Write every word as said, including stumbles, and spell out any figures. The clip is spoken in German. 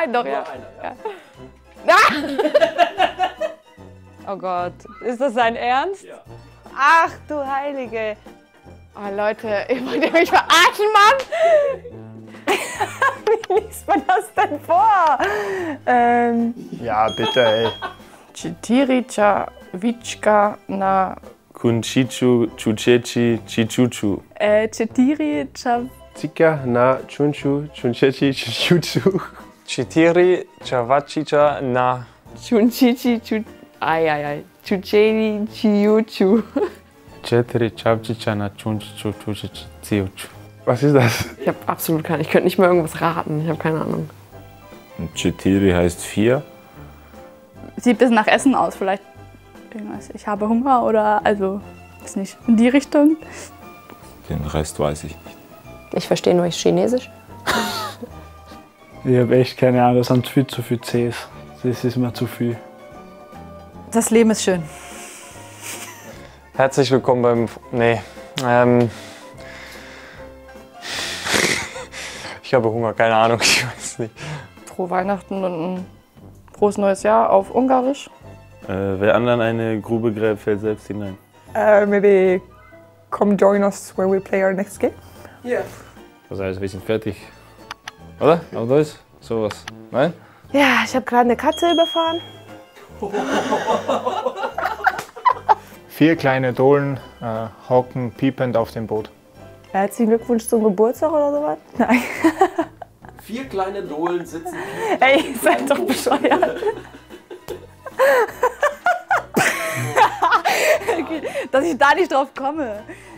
einen noch, ja. ja. Ah! Oh Gott, ist das sein Ernst? Ja. Ach du Heilige. Oh Leute, wollt ihr mich verarschen, Mann? Wie liest man das denn vor? Ähm. Ja, bitte, ey. Chitiricha Vichka na. Kunchichu Chuchechi Chichuchu. Äh, Chitiri Chav. Chika na Chunchu Chunchechi Chichuchu. Chitiri Chavachicha na. Chunchichi Chu. Eieiei. Chucheri Chiuchu. Chetri Chavchicha na Chunchu Chuchechi Chiuchu. Was ist das? Ich habe absolut keine. Ich könnte nicht mal irgendwas raten. Ich habe keine Ahnung. Chitiri heißt vier. Sieht ein bisschen nach Essen aus, vielleicht irgendwas. Ich habe Hunger oder, also, ist nicht in die Richtung. Den Rest weiß ich nicht. Ich verstehe nur Chinesisch. Ich habe echt keine Ahnung, das sind viel zu viele Cs. Das ist mir zu viel. Das Leben ist schön. Herzlich willkommen beim... Nee. Ähm, ich habe Hunger, keine Ahnung, ich weiß nicht. Frohe Weihnachten und ein frohes neues Jahr auf Ungarisch. Äh, wer anderen eine Grube gräbt, fällt selbst hinein. Uh, maybe come join us when we play our next game. Yeah. Das heißt, wir sind fertig. Oder? Auf Deutsch? Sowas. Nein? Ja, ich habe gerade eine Katze überfahren. Vier kleine Dohlen äh, hocken piepend auf dem Boot. Herzlichen Glückwunsch zum Geburtstag oder sowas? Nein. Vier kleine Dohlen sitzen. Ey, ihr seid doch bescheuert. Okay, dass ich da nicht drauf komme.